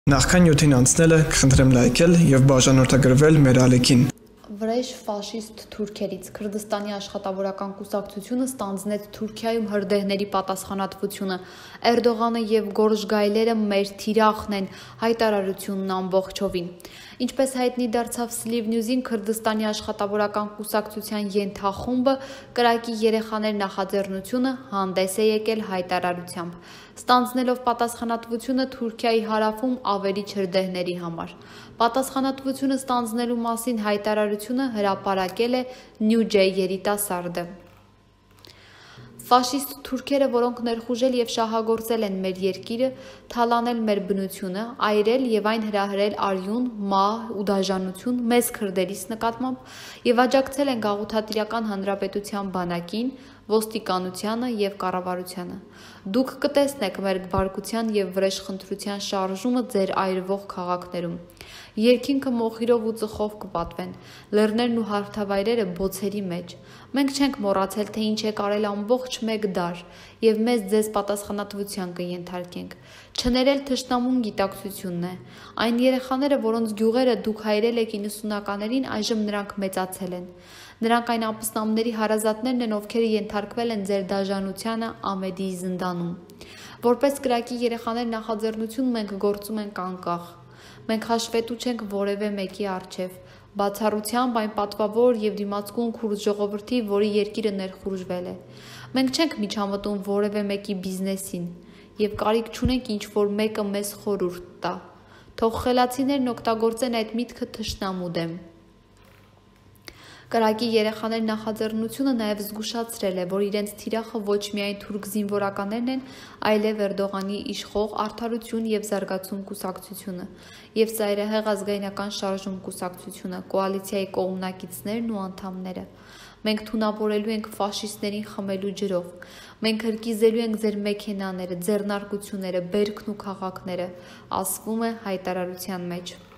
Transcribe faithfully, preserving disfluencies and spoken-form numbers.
Նախքան յոթին անցնելը կխնդրեմ լայքել եւ բաժանորդագրվել մեր ալիքին։ Վրեժ ֆաշիստ թուրքերից Քրդստանի աշխատավորական կուսակցությունը ստանձնեց Թուրքիայում հրդեհների պատասխանատվությունը։ Էրդողանը եւ Գորժգայլերը մեր թիրախն են, հայտարարությունն ամբողջովին։ Ինչպես հայտնի դարձավ Sliv News-ին, Քրդստանի աշխատավորական կուսակցության ենթախումբը կրակի երեխաներ նախաձեռնությունը հանդես է եկել հայտարարությամբ, ստանձնելով պատասխանատվությունը Թուրքիայի հարավում ավերիչ հրդեհների համար։ Պատասխանատվությունը ստանձնելու մասին հայտարարությունը հրապարակել է Նյուջե երիտասարդը։ Ֆաշիստ թուրքերը, որոնք ներխուժել եւ շահագործել են մեր երկիրը, թալանել մեր բնությունը, այրել եւ այն հրահրել արյուն, մահ ու դաժանություն մեզ քրդերիս նկատմամբ եւ աջակցել են գաղութատիրական հանրապետության բանակին, ոստիկանությանը եւ կառավարությանը։ Դուք կտեսնեք մեր բարկության եւ վրեժխնդրության շարժումը ձեր այրվող քաղաքներում։ Երկինքը մոխիրով ու ծխով կպատվեն, լեռներն ու հարթավայրերը բոցերի մեջ։ Մենք չենք մոռացել, թե ինչ է կարել ամբողջ մեկ դար, եւ մեզ ձեզ պատասխանատվության կենթարկենք։ Չներել թշնամուն գիտակցությունն է։ Այն երեխաները, որոնց գյուղերը դուք հայրել եք իննսունականներին, այժմ նրանք մեծացել են։ Նրանք այն ապստամբների հարազատներն են, ովքեր ենթարկվել են ձեր դաժանությանը Ամեդիի զնդանում։ Որպես կրակի երեխաներ նախաձեռնություն մենք գործում ենք անկախ։ Մենք հաշվետու չենք որևէ մեկի առջև, բացառությամբ այն պատվավոր եւ դիմացկուն քուրդ ժողովրդի, որի երկիրը ներխուժվել է։ Մենք չենք միջամտում որևէ մեկի բիզնեսին եւ կարիք չունենք ինչ որ մեկը մեզ խորհուրդ տա։ Թող խելացիներն օգտագործեն այդ միտքը թշնամու դեմ։ Կրակի երեխաներ նախաձեռնությունը նաև զգուշացրել է, որ իրենց թիրախը ոչ միայն թուրք զինվորականներն են, այլև Էրդողանի իշխող Արդարություն եւ Զարգացում կուսակցությունը եւ Ծայրահեղ ազգայնական շարժում կուսակցությունը, կոալիցիայի կողմնակիցներն ու անդամները։ Մենք թունավորելու ենք ֆաշիստներին խմելու ջրով։ Մենք հրկիզելու ենք ձեր մեքենաները, ձեռնարկությունները, բերքն ու քաղաքները, ասվում է հայտարարության մեջ։